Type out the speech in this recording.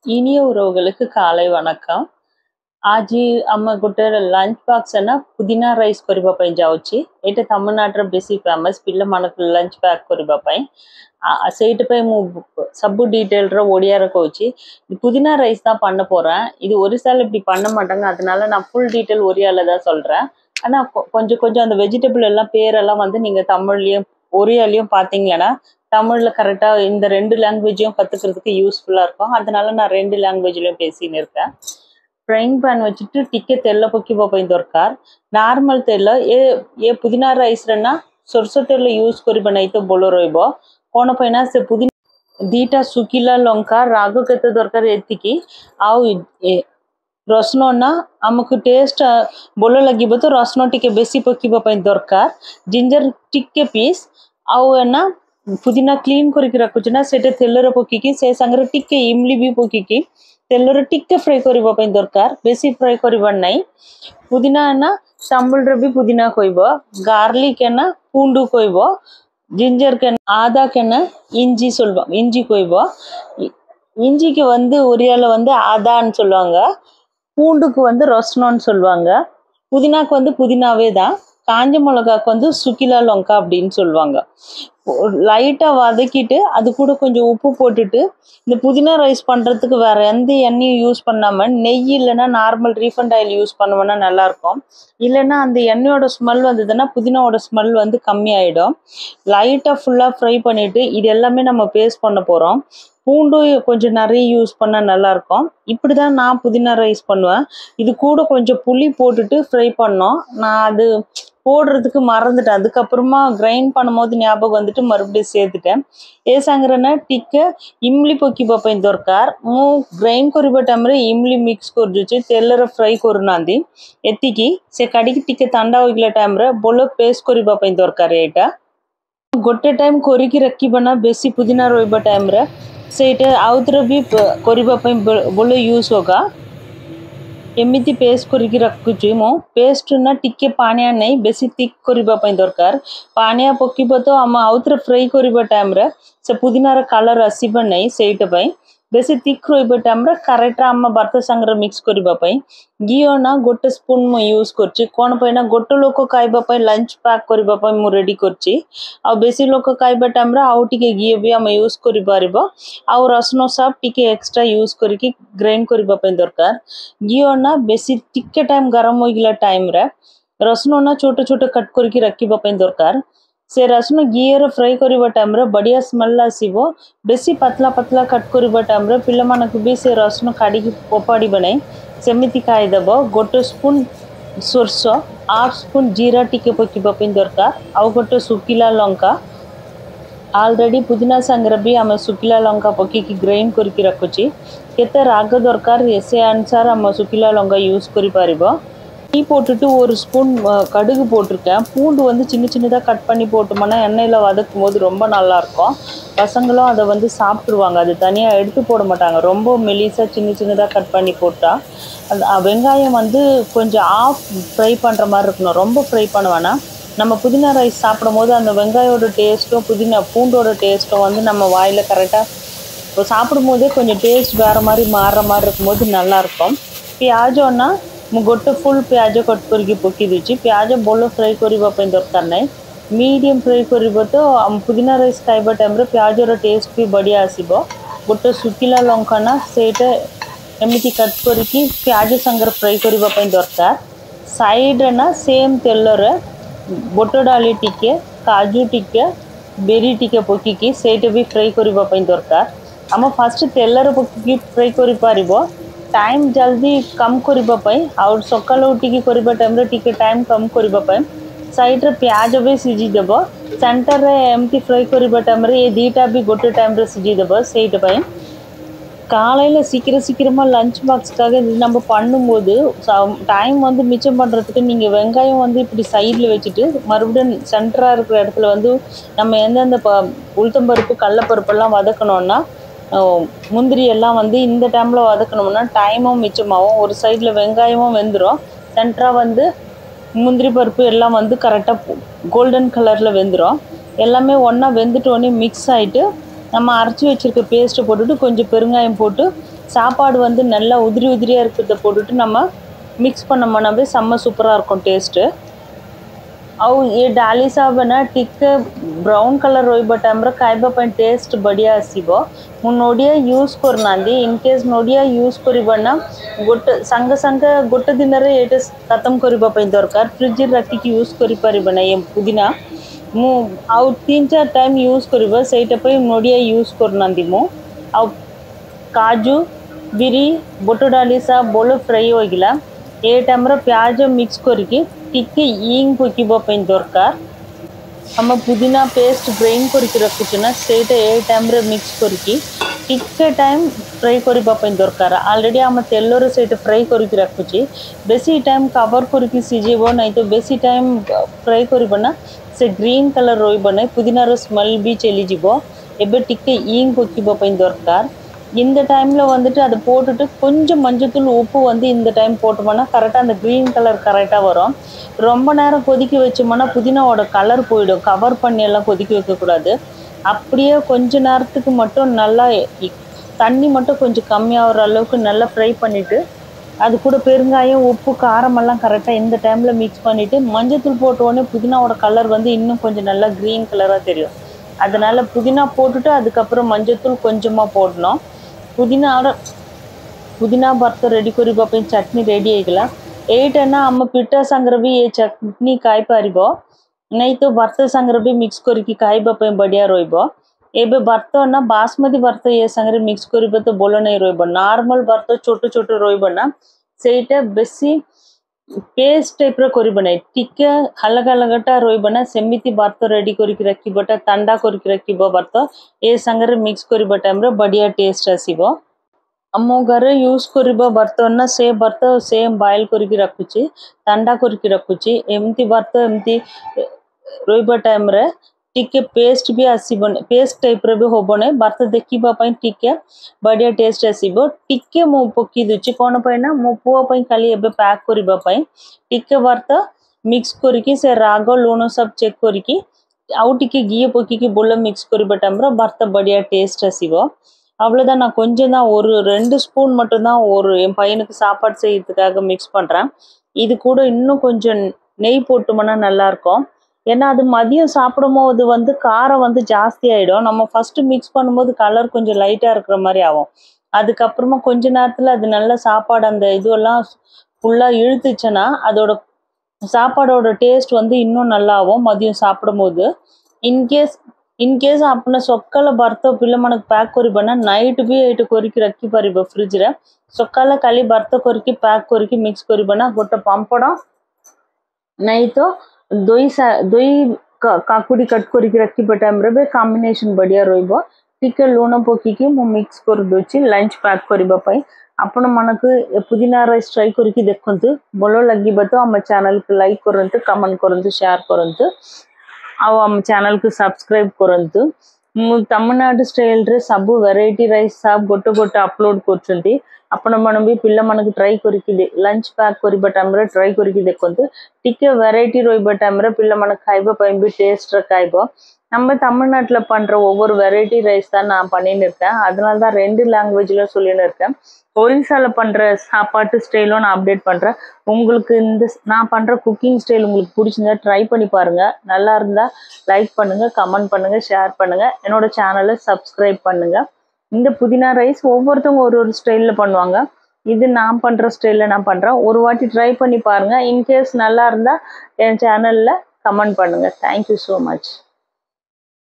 இனிய உறவுகளுக்கு காலை वणकम। आज आम गोटे लंच बॉक्स है ना पुदीना राइस करबा पई जाउची। एटा तमिलनाडु बेसी फेमस पिल्ला मानक लंच पैक करबा पई सेट पे मु सब डीटेल रा ओडिया रा कहूची। पुदीना राइस தான் பண்ண போறேன்। இது ஒரிசால இப்படி பண்ண மாட்டாங்க, அதனால நான் ஃபுல் டீடைல் ஒரியால தான் சொல்றேன்। ஆனா கொஞ்சம் கொஞ்சம் அந்த வெஜிடபிள் எல்லாம் பேரெல்லாம் வந்து நீங்க தமிழ்லயும் ஒரியாலயும் பாத்தீங்கன்னா தமிழ்ல கரெக்டா இந்த ரெண்டு லாங்குவேஜையும் கத்துக்கிறதுக்கு யூஸ்ஃபுல்லா இருக்கும்। அதனால நான் ரெண்டு லாங்குவேஜ்லயும் பேசின்னு இருக்கேன்। फ्राइंग पैन वच्चिट्टु टिक्के तेल पक्किबा पई दरकार। नॉर्मल तेल ए पुदीना राइस रना सरसो तेल यूज करिबा नै तो बोलो रहिबो। कोन पईना से पुदीना दीटा सुकिला लंका राग केते दरकार एतिकी आउ रसुण ना आमको टेस्ट बोलो लगिबो तो रसुण टिके बेसी पक्किबा पई दरकार। जिंजर टिक्के पीस आउ एना पुदीना क्लीन करके रखुछना सेटे तेलरे पक्किकी से संगरे टिक्के इमली भी पक्किकी तेलरे टिक्के फ्राई करबा पई दरकार। बेसी फ्राई करबा नै। पुदीना ना तमिल रे भी पुदीना कइबो, गार्लिक ना पूंडू कइबो, जिंजर के आदा के ना इंजी சொல்வா इंजी कइबो। इंजीக்கு வந்து ஒரியால வந்து ஆதான்னு சொல்வாங்க, பூண்டுக்கு வந்து ரஸ்னோன்னு சொல்வாங்க, புதினாக்கு வந்து புதினாவே தான், காஞ்ச மிளகாக்கு வந்து சுக்கிலா லங்கா அப்படின்னு சொல்வாங்க। லைட்டா வதக்கிட்டு அது கூட கொஞ்சம் உப்பு போட்டுட்டு இந்த புதினா ரைஸ் பண்றதுக்கு வேற எந்த எண்ணெயும் யூஸ் பண்ணாம நெய் இல்லைன்னா நார்மல் ரீஃபண்ட் ஆயில் யூஸ் பண்ணுவோம்னா நல்லா இருக்கும்। இல்லைன்னா அந்த எண்ணெயோட ஸ்மெல் வந்ததுன்னா புதினாவோட ஸ்மெல் வந்து கம்மியாயிடும்। லைட்டா ஃபுல்லா ஃப்ரை பண்ணிட்டு இது எல்லாமே நம்ம பேஸ்ட் பண்ண போறோம்। பூண்டு கொஞ்சம் நிறைய யூஸ் பண்ணா நல்லா இருக்கும்। இப்படிதான் நான் புதினா ரைஸ் பண்ணுவேன்। இது கூட கொஞ்சம் புளி போட்டுட்டு ஃப்ரை பண்ணோம்। நான் அது போடுறதுக்கு மறந்துட்டேன், அதுக்கப்புறமா கிரைண்ட் பண்ணும்போது ஞாபகம் வந்துட்டு மறுபடியும் சேர்த்துட்டேன்। ए सांगरना टिके इमली पक्किबा पई दरकार। मु ग्राइंड करबा टाइम रे इमली मिक्स कर जुचे तेलरे फ्राई करनांदी एतिकी से काडी टिके ठंडा होइगला टाइम रे बोलो पेस्ट करबा पई दरकार। एटा गोटे टाइम करिकी रखिबना बेसी पुदीना रोइबा टाइम रे सेटा आउतरे भी करबा पई बोलो यूज होगा। एमिति पेस्ट करिकी रखुची मो पेस्ट ना टिके पानिया नहीं बेसी थिक करबा पई दरकार। पानिया पक्किबो तो हम आउतरे फ्राई करबा टाइम रे से पुदीना रे कलर आसीबा नहीं सेट पई बेसी थिक रोइबा टाइम रे करेक्ट हम भात संगरे मिक्स करबा पई घी ना गोटे स्पून मो यूज करची। कोन पईना गोटे लोक खाइबा पई लंच पैक करबा पई मु रेडी करची। आ बेसी लोक खाइबा टाइम रे आउ टिके घी भी हम यूज करि पारिबो। आ रसुण सब टिके एक्स्ट्रा यूज करिकी ग्राइंड करबा पई दरकार। घी ना बेसी टिके टाइम गरम होइगला टाइम रे रसुण ना छोटे छोटे कट करके रखिबा पई दरकार। से रसुण घी रे फ्राई करबा टाइम रे बढ़िया स्मेल आसीबो। बेसी पतला पतला कट करबा टाइम रे पिल्ला मानक भी से रसुण काडी पोपाडी बनै सेमिति खाइ देबो। गोटे स्पून सरसो हाफ स्पून जीरा टिके पक्किबा पई दरकार। आ गोटे सुकिला लंका ऑलरेडी पुदीना संगरे भी हम सुकिला लंका पक्की ग्राइंड करके रखुची। केते राग दरकार एसे अनुसार हम सुकिला लंका यूज करि पारिबो। டீ போட்டுட்டு ஒரு ஸ்பூன் கடுகு போட்டிருக்கேன்। பூண்டு வந்து சின்ன சின்னதாக கட் பண்ணி போட்டோம்னா எண்ணெயில் வதக்கும் போது ரொம்ப நல்லாயிருக்கும்। பசங்களும் அதை வந்து சாப்பிட்ருவாங்க, அது தனியாக எடுத்து போட மாட்டாங்க। ரொம்ப மெலிசாக சின்ன சின்னதாக கட் பண்ணி போட்டால் அந்த வெங்காயம் வந்து கொஞ்சம் ஆஃப் ஃப்ரை பண்ணுற மாதிரி இருக்கணும், ரொம்ப ஃப்ரை பண்ண வேணாம்। நம்ம புதினா ரைஸ் சாப்பிடும் போது அந்த வெங்காயோட டேஸ்ட்டும் பூண்டோட டேஸ்ட்டும் வந்து நம்ம வாயில் கரெக்டாக இப்போ சாப்பிடும் போதே கொஞ்சம் டேஸ்ட் வேறு மாதிரி மாறுற மாதிரி இருக்கும்போது நல்லாயிருக்கும்। पियाजोना गोटे फुल पियाज कट करके पकई दूची। पियाज बोलो फ्राई करबा पई दरकार नहीं, मीडियम फ्राई करबो तो पुदीना राइस खाइबा टाइम रे पियाजर टेस्ट भी बढ़िया आसीबो। गोटे सुकिला लंका ना सेटा एमिति कट करके पियाज संगरे फ्राई करबा पई दरकार। साइड ना सेम तेल रे बोट डाली टिके काजू टिके बेरी टिके पकईकी सेटा भी फ्राई करबा पई दरकार। हम फर्स्ट तेल रे पकईकी फ्राई करि पारिबो। टाइम जल्दी कम करबा पई और सकाळ उठिकी करबा टाइम रे टिके टाइम कम करबा पई साइड रे प्याज भी सिजी देबो। सेंटर रे एमटी फ्राई करबा टाइम रे ए दीटा भी गोटे टाइम रे सिजी देबो सेट पई। காலையில சீக்கிரமா லஞ்ச் பாக்ஸ்க்காக இது நம்ம பண்ணும்போது டைம் வந்து மிச்சம் பண்ணுறதுக்கு நீங்கள் வெங்காயம் வந்து இப்படி சைடில் வச்சுட்டு மறுபடியும் சென்டராக இருக்கிற இடத்துல வந்து நம்ம எந்தெந்த உளுத்தம்பருப்பு கடலப்பருப்பெல்லாம் வதக்கணும்னா முந்திரி எல்லாம் வந்து இந்த டைமில் வதக்கணும்னா டைமும் மிச்சமாகும், ஒரு சைடில் வெங்காயமும் வெந்துடும், சென்டராக வந்து முந்திரி பருப்பு எல்லாம் வந்து கரெக்டாக கோல்டன் கலரில் வெந்துடும்। எல்லாமே ஒன்றா வெந்துட்டோன்னே மிக்ஸ் ஆகிட்டு நம்ம அரைச்சி வச்சுருக்க பேஸ்ட்டை போட்டுட்டு கொஞ்சம் பெருங்காயம் போட்டு சாப்பாடு வந்து நல்லா உதிரி உதிரியாக இருக்கிறத போட்டுட்டு நம்ம மிக்ஸ் பண்ணோம்னாவே செம்ம சூப்பராக இருக்கும் டேஸ்ட்டு. ଆଉ ये डाली साहब ना ଟିକେ ବ୍ରାଉନ୍ କଲର୍ ରହିବା ଟାଇମ୍ରେ ଖାଇବା ପାଇଁ ଟେଷ୍ଟ ବଢ଼ିଆ ଆସିବ। ମୁଁ ନଡ଼ିଆ ୟୁଜ୍ କରୁନାହାନ୍ତି। ଇନ୍ କେସ୍ ନଡ଼ିଆ ୟୁଜ୍ କରିବା ନା ସାଙ୍ଗେ ସାଙ୍ଗେ ଗୋଟେ ଦିନରେ ଏଇଟା ଖତମ କରିବା ପାଇଁ ଦରକାର। ଫ୍ରିଜ୍ରେ ରଖିକି ୟୁଜ୍ କରିପାରିବ ନା ଏ ପୁଦିନା। ମୁଁ ଆଉ 3-4 ଟାଇମ୍ ୟୁଜ୍ କରିବ, ସେଇଟା ପାଇଁ ନଡ଼ିଆ ୟୁଜ୍ କରୁନାହାନ୍ତି ମୁଁ। ଆଉ काजू बिरी बुट डाली सा बोल फ्राई होगा ए टाइम प्याज मिक्स करके टिके इंग पकड़ दरकार हम पुदीना पेस्ट ग्राइंड करके रखुचे ना सेटा ए टाइम मिक्स करके टिके टाइम फ्राई करने दरकार। ऑलरेडी आम तेलर से फ्राई करके रखुचे, बेसी टाइम कवर करके सीझेब नहीं तो बेसी टाइम फ्राई करना से ग्रीन कलर रही पुदीनार स्मेल भी चलीज। एबे टिके इंग पकड़ दरकार। இந்த டைமில் வந்துட்டு அதை போட்டுட்டு கொஞ்சம் மஞ்சத்தூள் உப்பு வந்து இந்த டைம் போட்டோம்னா கரெக்டாக அந்த க்ரீன் கலர் கரெக்டாக வரும்। ரொம்ப நேரம் கொதிக்க வச்சோம்னா புதினாவோட கலர் போயிடும், கவர் பண்ணி எல்லாம் கொதிக்க வைக்கக்கூடாது। அப்படியே கொஞ்ச நேரத்துக்கு மட்டும் நல்லா தண்ணி மட்டும் கொஞ்சம் கம்மியாகிற அளவுக்கு நல்லா ஃப்ரை பண்ணிவிட்டு அது கூட பெருங்காயம் உப்பு காரமெல்லாம் கரெக்டாக இந்த டைமில் மிக்ஸ் பண்ணிவிட்டு மஞ்சத்தூள் போட்ட உடனே புதினாவோட கலர் வந்து இன்னும் கொஞ்சம் நல்லா க்ரீன் கலராக தெரியும்। அதனால் புதினா போட்டுட்டு அதுக்கப்புறம் மஞ்சத்தூள் கொஞ்சமாக போடணும்। पुदीना भर्ता रेडी करने चटनी रेडी होगा। एटा आम पिठा सांगर भी ये चटनी खाई पार नहीं तो भर्ता सांगर भी मिक्स करके खाइबा बढ़िया रही। भर्ता ना बासमती भर्ता ये सांगर मिक्स कर तो बोल नहीं रही। नॉर्मल भर्ता छोट छोट रही सेटा बेसी पेस्ट टाइप करना टिके हलका हलकाटा रही सेमती भर्ता रेडी करके रखा ठंडा करके रखा भर्ता ये सांगर मिक्स करने टाइम बढ़िया टेस्ट आसो। आम घर यूज करवा भर्ता से भर्ता सेम बॉइल करके रखुची ठंडा करके रखुची एमती भर्ता एमती रही टाइम टिके पेस्ट भी आसब पेस्ट टाइप भी हम ना भर्ता देखापी टिके बढ़िया टेस्ट आसो। टिके मु पकई दूची कौन ना मो पुओं खाली एबे पैक करने टिके भर्ता मिक्स करके से राग लुण सब चेक करके आउ टिके घी पकईकी बोल मिक्स करवा टाइम भर्ता बढ़िया टेस्ट आसो। அவ்வளோதான்। நான் கொஞ்சம் தான் ஒரு 2 ஸ்பூன் மட்டும்தான் ஒரு என் பையனுக்கு சாப்பாடு செய்யறதுக்காக மிக்ஸ் பண்ணுறேன்। இது கூட இன்னும் கொஞ்சம் நெய் போட்டோம்னா நல்லாயிருக்கும்। ஏன்னா அது மதியம் சாப்பிடும்போது வந்து காரம் வந்து ஜாஸ்தி ஆகிடும்। நம்ம ஃபஸ்ட்டு மிக்ஸ் பண்ணும்போது கலர் கொஞ்சம் லைட்டாக இருக்கிற மாதிரி ஆகும், அதுக்கப்புறமா கொஞ்ச நேரத்தில் அது நல்ல சாப்பாடு அந்த இதுவெல்லாம் ஃபுல்லாக இழுத்துச்சுன்னா அதோட சாப்பாடோட டேஸ்ட் வந்து இன்னும் நல்லாவும் மதியம் சாப்பிடும்போது। इनकेस अपने सकाल भर्ता पिला मन पैक करना नाइट भी ये करके रखी पार फ्रिज्रे सकाल खाली भर्ता करके पैक करके मिक्स करना गोटे पापड़ नहीं तो दही काकुड़ी कट करके रखा टाइम रे कॉम्बिनेशन बढ़िया रही। टिके लुण पकईकी मु मिक्स कर दूची लंच पैक करने आपण मन को पुदीना राइस ट्राई करके देखु भल लगे तो आम चैनल को लाइक करंतु कमेंट करंतु शेयर करंतु आम चैनल को सब्सक्राइब करंतु। तमिलनाडु स्टाइल रे सब वेराइटी राइस सब गोटे गोटे अपलोड करछंती आपण मन भी पिल्ला मन को ट्राई करके लंच पैक करबा टाइम रे ट्राई करके देखंतु टिके वेराइटी रोइबा टाइम रे पिल्ला मन खाइबा पई भी टेस्ट खाइबो। நம்ம தமிழ்நாட்டுல பண்ற ஒவ்வொரு வெரைட்டி ரைஸ் தான் நான் பண்ணின்னு இருக்கேன், அதனால தான் 2 லாங்குவேஜ்ல சொல்லின்னு இருக்கேன்। ஒரிசால பண்ற சாப்பாட்டு ஸ்டைலும் நான் அப்டேட் பண்றேன்। உங்களுக்கு இந்த நான் பண்ற குக்கிங் ஸ்டைல் உங்களுக்கு பிடிச்சிருந்தா ட்ரை பண்ணி பாருங்க, நல்லா இருந்தா லைக் பண்ணுங்க, கமெண்ட் பண்ணுங்க, ஷேர் பண்ணுங்க, என்னோட சேனலை சப்ஸ்கிரைப் பண்ணுங்க। இந்த புதினா ரைஸ் ஒவ்வொருத்தவங்க ஒரு ஸ்டைல்ல பண்ணுவாங்க, இது நான் பண்ற ஸ்டைல்ல நான் பண்றேன்। ஒரு வாட்டி ட்ரை பண்ணி பாருங்க, இன்கேஸ் நல்லா இருந்தா என் சேனல்ல கமெண்ட் பண்ணுங்க। Thank you so much.